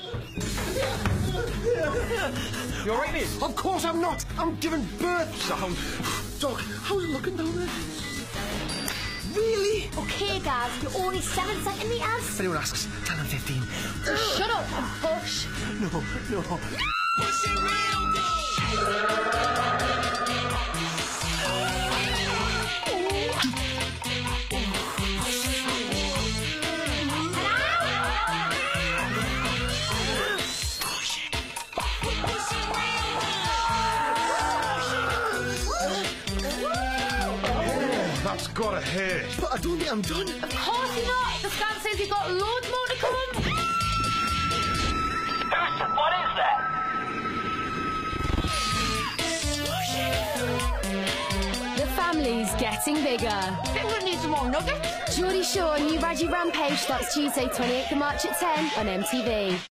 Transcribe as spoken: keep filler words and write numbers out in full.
You all right, mate? Of course I'm not. I'm giving birth. Sound. Doc, how's it looking down there? Really? Okay, guys, you're only seven centimetres. If anyone asks, tell them fifteen. Just shut up and push. No, no. Pushing real That's gotta hurt. But I don't think I'm done. Of course you're not. The scan says you've got loads more to come. Harrison, what is that? The family's getting bigger. Think we need some more nuggets? Geordie Shore, new Raji Rampage starts Tuesday, twenty-eighth of March at ten on M T V.